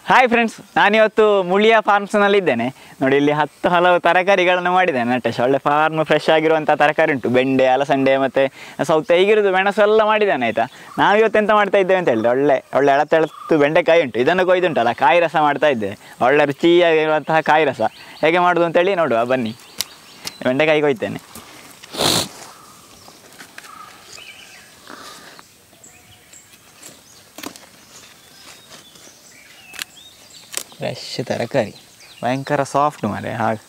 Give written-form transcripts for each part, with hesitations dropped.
Hi friends, ನಾನಿವತ್ತು ಮುಳಿಯ ಫಾರ್ಮ್ಸ್ನಲ್ಲಿದ್ದೇನೆ. ನೋಡಿ, ಇಲ್ಲಿ 10 ಹಲವು ತರಕಾರಿಗಳನ್ನು ಮಾಡಿದ್ದೇನೆ. ನಟೇಶ್ ಒಳ್ಳೆ ಫಾರ್ಮ್, ಫ್ರೆಶ್ ಆಗಿರುವಂಥ ತರಕಾರಿ ಉಂಟು. ಬೆಂಡೆ, ಅಲಸಂಡೆ ಮತ್ತು ಸೌತೆ ಹೀಗಿರೋದು, ಮೆಣಸು ಎಲ್ಲ ಮಾಡಿದ್ದಾನೆ. ಆಯಿತಾ, ನಾವಿವತ್ತು ಎಂತ ಮಾಡ್ತಾ ಇದ್ದೇವೆ ಅಂತ ಹೇಳಿದ್ರೆ, ಒಳ್ಳೆ ಎಳತೆಳತ್ತು ಬೆಂಡೆಕಾಯಿ ಉಂಟು. ಇದನ್ನು ಕೊಯ್ದುಂಟಲ್ಲ, ಕಾಯಿ ರಸ ಮಾಡ್ತಾ ಇದ್ದೇವೆ. ಒಳ್ಳೆ ರುಚಿಯಾಗಿರುವಂತಹ ಕಾಯಿ ರಸ ಹೇಗೆ ಮಾಡೋದು ಅಂತೇಳಿ ನೋಡುವ ಬನ್ನಿ. ಬೆಂಡೆಕಾಯಿ ಕೊಯ್ತೇನೆ. ಫ್ರೆಶ್ ತರಕಾರಿ, ಭಯಂಕರ ಸಾಫ್ಟ್ ಮಾರೆ. ಹಾಗೆ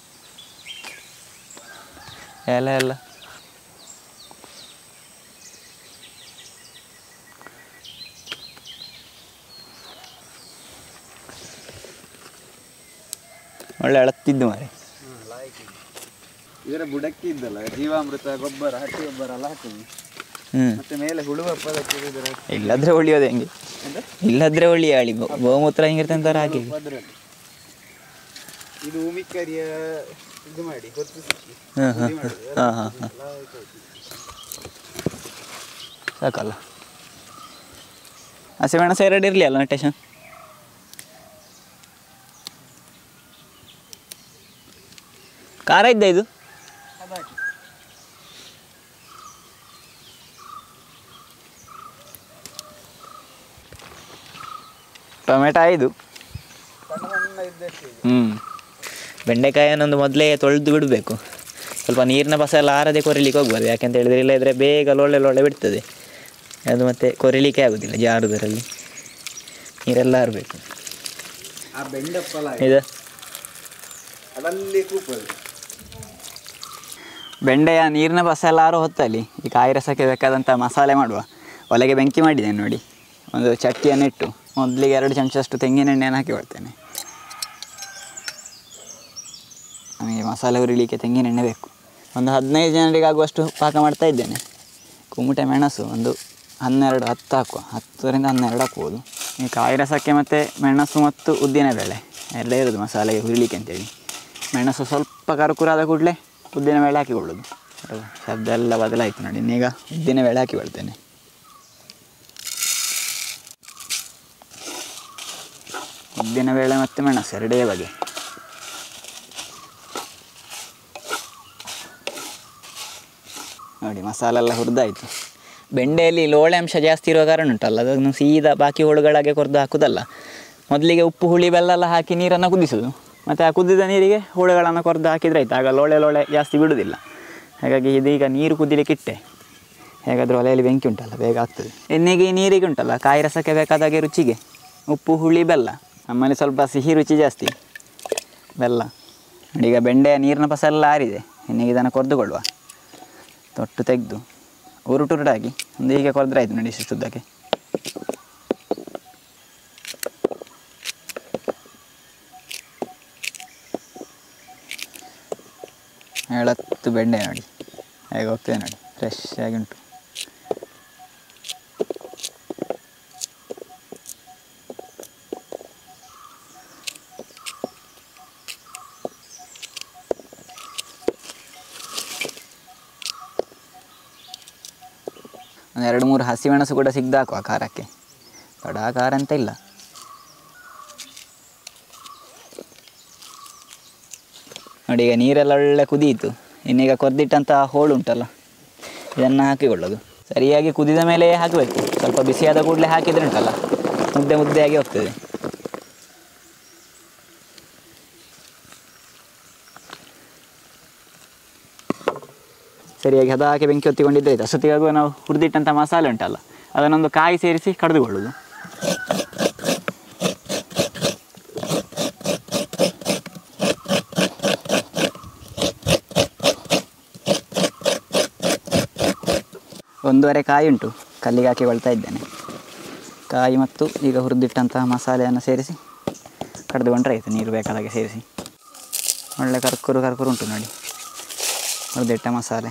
ಎಲೆ ಎಲ್ಲ ಒಳ್ಳೆ ಎಳತ್ತಿದ್ದು ಮಾರೆ. ಇದರ ಬುಡಕ್ಕೆ ಇದ್ದಲ್ಲ ಜೀವಾಮೃತ ಗೊಬ್ಬರ, ಹಟ್ಟಿ ಗೊಬ್ಬರ ಎಲ್ಲ ಹಾಕುದು. ಮತ್ತೆ ಮೇಲೆ ಹುಳುವ ಇಲ್ಲದ್ರೆ ಉಳಿಯೋದು ಹೆಂಗೆ? ಇಲ್ಲದ್ರೆ ಒಳ್ಳಿ ಆಳಿ ಗೋಮೂತ್ರ ಹಿಂಗಿರ್ತಂತ ಹಾಕಿ ಇದು ಉಮಿಕರಿಯ ಇದು ಮಾಡಿ ಹೊತ್ತು ಸಾಕಲ್ಲ. ಹಸಿಮೆಣಸು 2 ಇರಲಿ ಅಲ್ಲ ನಟೇಶ? ಖಾರ ಇದ್ದ ಇದು? ಟೊಮೆಟೊ 5. ಬೆಂಡೆಕಾಯಿಯನ್ನೊಂದು ಮೊದಲೇ ತೊಳೆದು ಬಿಡಬೇಕು. ಸ್ವಲ್ಪ ನೀರಿನ ಬಸ ಎಲ್ಲ ಆರದೆ ಕೊರಿಲಿಕ್ಕೆ ಹೋಗ್ಬಾರ್ದು. ಯಾಕೆಂತ ಹೇಳಿದರೆ ಇಲ್ಲದ್ರೆ ಬೇಗ ಲೊಳ್ಳೆ ಬಿಡ್ತದೆ ಅದು, ಮತ್ತು ಕೊರಿಲಿಕ್ಕೆ ಆಗೋದಿಲ್ಲ ಜಾರುದರಲ್ಲಿ. ನೀರೆಲ್ಲ ಆರಬೇಕು. ಇದು ಬೆಂಡೆಯ ನೀರಿನ ಬಸ ಎಲ್ಲ ಆರೋ ಹೊತ್ತಲ್ಲಿ ಈ ಕಾಯಿ ರಸಕ್ಕೆ ಬೇಕಾದಂಥ ಮಸಾಲೆ ಮಾಡುವ. ಒಲೆಗೆ ಬೆಂಕಿ ಮಾಡಿದ್ದೇನೆ ನೋಡಿ. ಒಂದು ಚಟ್ಟಿಯನ್ನು ಇಟ್ಟು ಮೊದಲಿಗೆ 2 ಚಮಚಷ್ಟು ತೆಂಗಿನ ಎಣ್ಣೆಯನ್ನು ಹಾಕಿ ಕೊಡ್ತೇನೆ. ನಮಗೆ ಮಸಾಲೆ ಹುರಿಲಿಕ್ಕೆ ತೆಂಗಿನ ಎಣ್ಣೆ ಬೇಕು. ಒಂದು 15 ಜನರಿಗೆ ಆಗುವಷ್ಟು ಪಾಕ ಮಾಡ್ತಾ ಇದ್ದೇನೆ. ಕುಮಟೆ ಮೆಣಸು ಒಂದು 10 ಹಾಕುವ. 10ರಿಂದ 12 ಹಾಕ್ಬೋದು. ಈ ಕಾಯಿ ರಸಕ್ಕೆ ಮತ್ತು ಮೆಣಸು ಮತ್ತು ಉದ್ದಿನಬೇಳೆ ಎಲ್ಲ ಇರೋದು ಮಸಾಲೆಗೆ ಹುರಿಲಿಕ್ಕೆ ಅಂತೇಳಿ. ಮೆಣಸು ಸ್ವಲ್ಪ ಕರುಕುರಾದ ಕೂಡಲೇ ಉದ್ದಿನಬೇಳೆ ಹಾಕಿಕೊಳ್ಳೋದು. ಶಬ್ದ ಎಲ್ಲ ಬದಲಾಯಿತು ನೋಡಿ. ಇನ್ನೀಗ ಉದ್ದಿನಬೇಳೆ ಹಾಕಿಕೊಳ್ತೇನೆ. ಉದ್ದಿನಬೇಳೆ ಮತ್ತು ಮೆಣಸು 2 ಬಗೆ. ನೋಡಿ, ಮಸಾಲೆ ಎಲ್ಲ ಹುರಿದಾಯಿತು. ಬೆಂಡೆಯಲ್ಲಿ ಲೋಳೆ ಅಂಶ ಜಾಸ್ತಿ ಇರುವ ಕಾರಣ ಉಂಟಲ್ಲ, ಅದನ್ನು ಸೀದಾ ಬಾಕಿ ಹುಳುಗಳಾಗೆ ಕೊರೆದು ಹಾಕೋದಲ್ಲ. ಮೊದಲಿಗೆ ಉಪ್ಪು, ಹುಳಿ, ಬೆಲ್ಲ ಎಲ್ಲ ಹಾಕಿ ನೀರನ್ನು ಕುದಿಸೋದು. ಮತ್ತು ಆ ಕುದಿದ ನೀರಿಗೆ ಹುಳುಗಳನ್ನು ಕೊರೆದು ಹಾಕಿದರೆ ಆಯ್ತು. ಆಗ ಲೋಳೆ ಜಾಸ್ತಿ ಬಿಡುವುದಿಲ್ಲ. ಹಾಗಾಗಿ ಇದೀಗ ನೀರು ಕುದಿಲಿಕ್ಕೆ ಇಟ್ಟೆ. ಹೇಗಾದರೂ ಒಲೆಯಲ್ಲಿ ಬೆಂಕಿ ಉಂಟಲ್ಲ, ಬೇಗ ಆಗ್ತದೆ. ಎಣ್ಣೆಗೆ ಈ ನೀರಿಗೆ ಉಂಟಲ್ಲ, ಕಾಯಿ ರಸಕ್ಕೆ ಬೇಕಾದಾಗೆ ರುಚಿಗೆ ಉಪ್ಪು, ಹುಳಿ, ಬೆಲ್ಲ. ನಮ್ಮಲ್ಲಿ ಸ್ವಲ್ಪ ಸಿಹಿ ರುಚಿ ಜಾಸ್ತಿ, ಬೆಲ್ಲ. ನೋಡಿ, ಈಗ ಬೆಂಡೆಯ ನೀರಿನ ಪಸ ಎಲ್ಲ ಆರಿದೆ. ಇನ್ನೀಗ ಇದನ್ನು ಕೊರೆದುಕೊಳ್ಳುವ. ತೊಟ್ಟು ತೆಗೆದು ಉರುಟಾಗಿ ಒಂದು ಹೀಗೆ ಕೊರೆದ್ರೆ ಆಯಿತು ನೋಡಿ. ಇಷ್ಟುದ್ದಕ್ಕೆ ಎಳತ್ತು ಬೆಂಡೆ ನೋಡಿ ಹೇಗೆ ಹೋಗ್ತದೆ ನೋಡಿ, ಫ್ರೆಶ್ ಆಗಿ ಉಂಟು. ಒಂದು 2-3 ಹಸಿಮೆಣಸು ಕೂಡ ಸಿಗ್ದಾಕುವ ಖಾರಕ್ಕೆ. ದೊಡ್ಡ ಖಾರ ಅಂತ ಇಲ್ಲ. ನೋಡಿ, ಈಗ ನೀರೆಲ್ಲ ಒಳ್ಳೆ ಕುದಿಯಿತು. ಇನ್ನೀಗ ಕೊರೆದಿಟ್ಟಂಥ ಹೋಳು ಉಂಟಲ್ಲ, ಇದನ್ನು ಹಾಕಿಕೊಳ್ಳೋದು. ಸರಿಯಾಗಿ ಕುದಿದ ಮೇಲೆ ಹಾಕಬೇಕು. ಸ್ವಲ್ಪ ಬಿಸಿಯಾದ ಕೂಡಲೇ ಹಾಕಿದರೆ ಉಂಟಲ್ಲ, ಮುದ್ದೆಯಾಗಿ ಹೋಗ್ತದೆ. ಸರಿಯಾಗಿ ಹಾಕಿ ಬೆಂಕಿ ಹೊತ್ತಿಕೊಂಡಿದ್ದರೆ ಆಯಿತು. ಅಷ್ಟೊತ್ತಿಗಾಗುವ ನಾವು ಹುರಿದಿಟ್ಟಂಥ ಮಸಾಲೆ ಉಂಟಲ್ಲ, ಅದನ್ನೊಂದು ಕಾಯಿ ಸೇರಿಸಿ ಕಡಿದುಕೊಳ್ಳೋದು. ಒಂದೂವರೆ ಕಾಯಿ ಉಂಟು, ಕಲ್ಲಿಗೆ ಹಾಕಿಕೊಳ್ತಾ ಇದ್ದೇನೆ. ಕಾಯಿ ಮತ್ತು ಈಗ ಹುರಿದಿಟ್ಟಂತಹ ಮಸಾಲೆಯನ್ನು ಸೇರಿಸಿ ಕಡಿದುಕೊಂಡ್ರೆ ಆಯಿತು. ನೀರು ಬೇಕಾದಾಗೆ ಸೇರಿಸಿ. ಒಳ್ಳೆ ಕರ್ಕುರು ಉಂಟು ನೋಡಿ ಹುರಿದಿಟ್ಟ ಮಸಾಲೆ.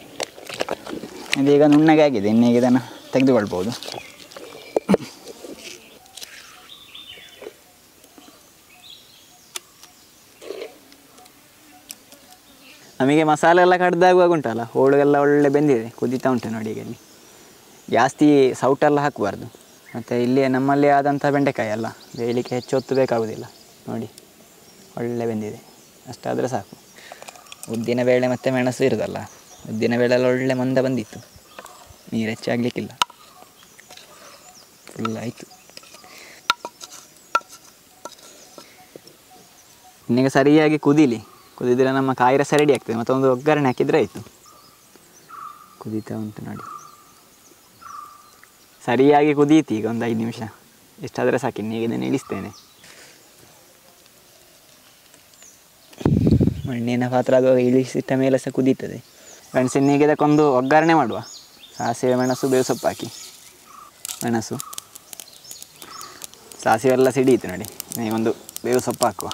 ಇದೀಗ ನುಣ್ಣಗೆ ಆಗಿದೆ. ಇನ್ನೀಗ ಇದನ್ನು ತೆಗೆದುಕೊಳ್ಬೋದು. ನಮಗೆ ಮಸಾಲೆ ಎಲ್ಲ ಕಡ್ದಾಗುವಾಗ ಉಂಟಲ್ಲ ಹೋಳುಗೆಲ್ಲ ಒಳ್ಳೆ ಬೆಂದಿದೆ, ಕುದೀತಾ ಉಂಟು ನೋಡಿ. ಈಗ ಇಲ್ಲಿ ಜಾಸ್ತಿ ಸೌಟೆಲ್ಲ ಹಾಕಬಾರ್ದು. ಮತ್ತು ಇಲ್ಲಿ ನಮ್ಮಲ್ಲಿ ಆದಂಥ ಬೆಂಡೆಕಾಯಿ ಅಲ್ಲ, ಬೇಯಲಿಕ್ಕೆ ಹೆಚ್ಚು ಹೊತ್ತು ಬೇಕಾಗೋದಿಲ್ಲ ನೋಡಿ, ಒಳ್ಳೆ ಬೆಂದಿದೆ. ಅಷ್ಟಾದರೆ ಸಾಕು. ಉದ್ದಿನ ಬೇಳೆ ಮತ್ತು ಮೆಣಸು ಇರೋದಲ್ಲ, ಉದ್ದಿನ ಬೇಳೆ ಎಲ್ಲ ಒಳ್ಳೆ ಮಂದ ಬಂದಿತ್ತು, ನೀರು ಹೆಚ್ಚಾಗಲಿಕ್ಕಿಲ್ಲ, ಫುಲ್ ಆಯಿತು. ಇನ್ನೀಗ ಸರಿಯಾಗಿ ಕುದಿದರೆ ನಮ್ಮ ಕಾಯಿ ರಸ ರೆಡಿ ಆಗ್ತದೆ. ಮತ್ತೊಂದು ಒಗ್ಗರಣೆ ಹಾಕಿದರೆ ಆಯಿತು. ಕುದೀತಾ ಉಂಟು ನೋಡಿ, ಸರಿಯಾಗಿ ಕುದೀತಿ. ಈಗ ಒಂದು 5 ನಿಮಿಷ ಎಷ್ಟಾದರೆ ಸಾಕು. ಈಗ ಇದನ್ನು ಇಳಿಸ್ತೇನೆ. ಮಣ್ಣಿನ ಪಾತ್ರ ಆಗುವಾಗ ಇಳಿಸಿಟ್ಟ ಮೇಲೆ ಸಹ ಕುದೀತದೆ. ಫ್ರೆಂಡ್ಸ್, ಇನ್ನೀಗ ಇದಕ್ಕೊಂದು ಒಗ್ಗರಣೆ ಮಾಡುವ. ಸಾಸಿವೆ, ಮೆಣಸು, ಬೇವು ಸೊಪ್ಪು ಹಾಕಿ, ಮೆಣಸು ಸಾಸಿವೆ ಎಲ್ಲ ಸಿಡಿಯಿತು ನೋಡಿ. ಈಗೊಂದು ಬೇವು ಸೊಪ್ಪು ಹಾಕುವ.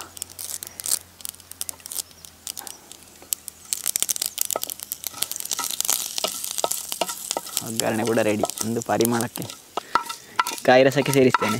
ಒಗ್ಗರಣೆ ಕೂಡ ರೆಡಿ. ಒಂದು ಪರಿಮಳಕ್ಕೆ ಕಾಯಿ ರಸಕ್ಕೆ ಸೇರಿಸ್ತೇನೆ.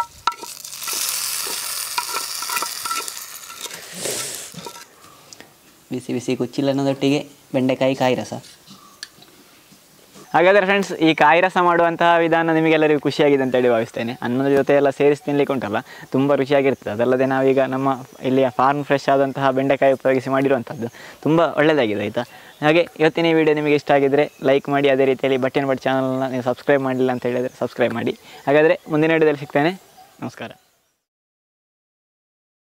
ಬಿಸಿ ಬಿಸಿ ಕುಚ್ಚಿಲನ್ನದೊಟ್ಟಿಗೆ ಬೆಂಡೆಕಾಯಿ ಕಾಯಿ ರಸ. ಹಾಗಾದರೆ ಫ್ರೆಂಡ್ಸ್, ಈ ಕಾಯಿ ರಸ ಮಾಡುವಂತಹ ವಿಧಾನ ನಿಮಗೆಲ್ಲರಿಗೂ ಖುಷಿಯಾಗಿದೆ ಅಂತೇಳಿ ಭಾವಿಸ್ತೇನೆ. ಅನ್ನದ ಜೊತೆ ಎಲ್ಲ ಸೇರಿಸಿ ತಿನ್ನಲಿಕ್ಕೆ ಉಂಟಲ್ಲ, ತುಂಬ ರುಚಿಯಾಗಿರ್ತದೆ. ಅದಲ್ಲದೆ ನಾವೀಗ ನಮ್ಮ ಇಲ್ಲಿಯ ಫಾರ್ಮ್ ಫ್ರೆಶ್ ಆದಂತಹ ಬೆಂಡೆಕಾಯಿ ಉಪಯೋಗಿಸಿ ಮಾಡಿರುವಂಥದ್ದು ತುಂಬ ಒಳ್ಳೆಯದಾಗಿದೆ, ಆಯಿತಾ. ಹಾಗೆ ಇವತ್ತಿನ ಈ ವಿಡಿಯೋ ನಿಮಗೆ ಇಷ್ಟ ಆಗಿದ್ದರೆ ಲೈಕ್ ಮಾಡಿ. ಅದೇ ರೀತಿಯಲ್ಲಿ ಬಟ್ ಚಾನಲ್ನ ನೀವು ಸಬ್ಸ್ಕ್ರೈಬ್ ಮಾಡಲಿಲ್ಲ ಅಂತ ಹೇಳಿದರೆ ಸಬ್ಸ್ಕ್ರೈಬ್ ಮಾಡಿ. ಹಾಗಾದರೆ ಮುಂದಿನ ವಿಡಿಯೋದಲ್ಲಿ ಸಿಗ್ತೇನೆ. ನಮಸ್ಕಾರ.